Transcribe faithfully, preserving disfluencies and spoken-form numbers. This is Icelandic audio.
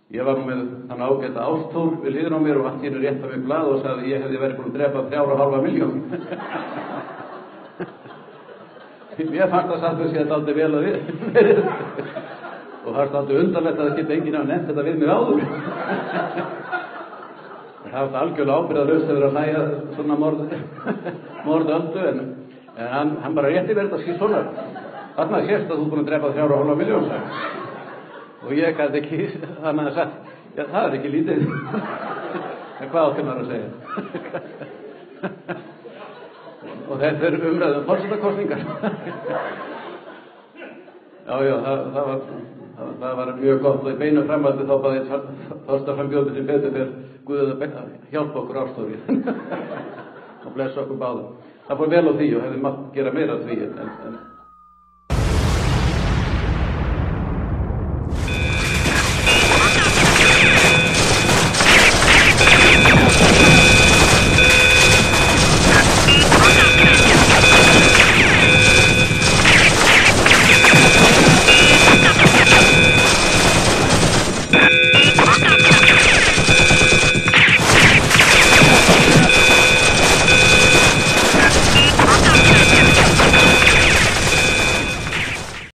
Ég var nú með þann ágæta Ástþór við hliðina á mér og allt í einu rétt af mér blað og sagði að ég hefði verið búin að drepa þrjár og hálfa milljón. Mér fannst það samt að sé dálítið vel að við. Og það er dálítið undarlegt að það geti enginn hafa nefnt þetta við mig áður. Það var algjörlega ábyrgðarlaust að vera að hlæja svona morð, morðöldu en, en hann, hann bara rétti verið að skýr svona. Þarna sést að þú er búin að drepa þrjár og hálfa milljón. Og ég gæti ekki, þannig að sagt, já það er ekki lítið. En hvað átti maður að segja? Og þetta er umræðum forsetakosningar. Já, já, það, það, var, það, það var mjög gott og í beinu framhaldi þá bæði Þorsteinn frambjóði sem betur fyrir Guð að hjálpa okkur Ástþóri og blessa okkur báðum. Það fór vel á því og hefði mátt gera meira af því en, en